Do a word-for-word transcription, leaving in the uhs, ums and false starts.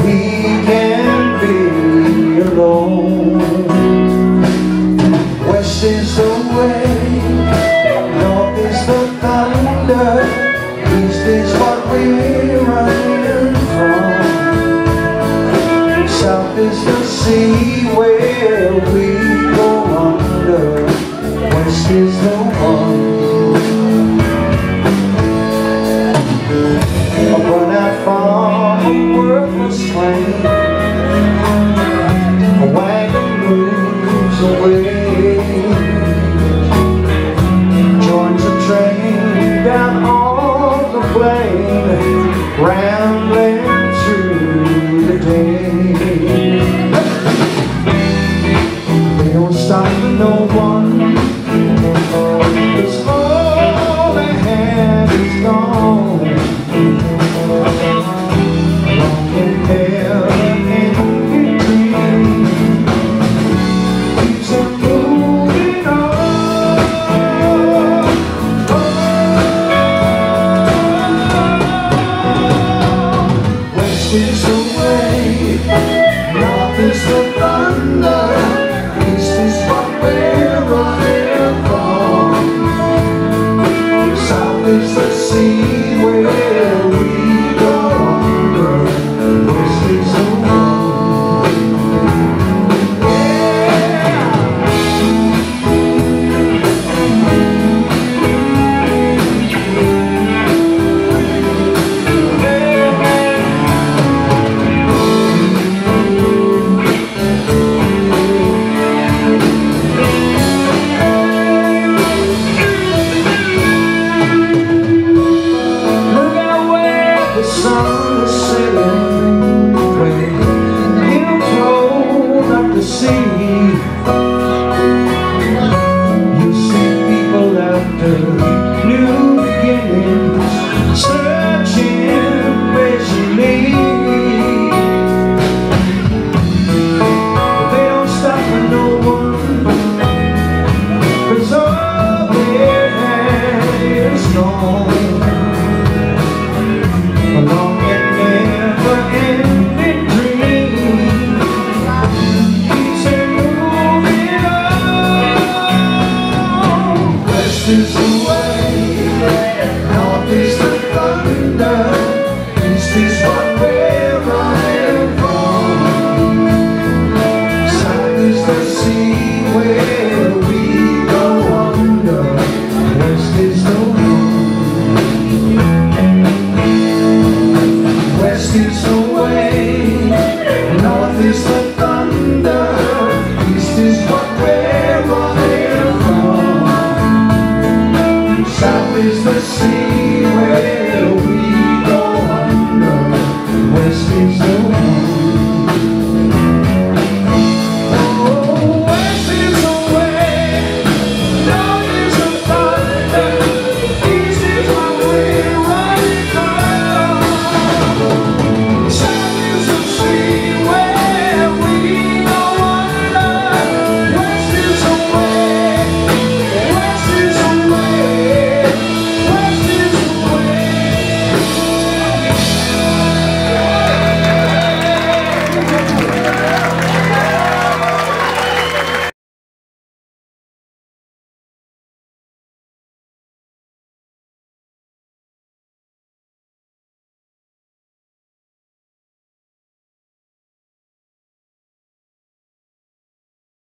we can't be alone. West is the way, north is the thunder, east is what we're running from, south is the sea where we go under, west is the one. Run out from a worthless claim, a wagon moves away, joins a train down on the plain, rambling through the day. They don't stop for no one, 'cause all they had is gone. Is the way, north is the thunder, east is what we're running from, south is the sea where we go under, west is the new beginnings, searching patiently. They don't stop for no one, 'cause all they had is gone. A long and never-ending dream keeps it moving on. West is the way, north is the thunder, east is what we're running from, south is the sea where we go under, west is the one. West is the way, north is the thunder, east is what we're running from, south is the sea where we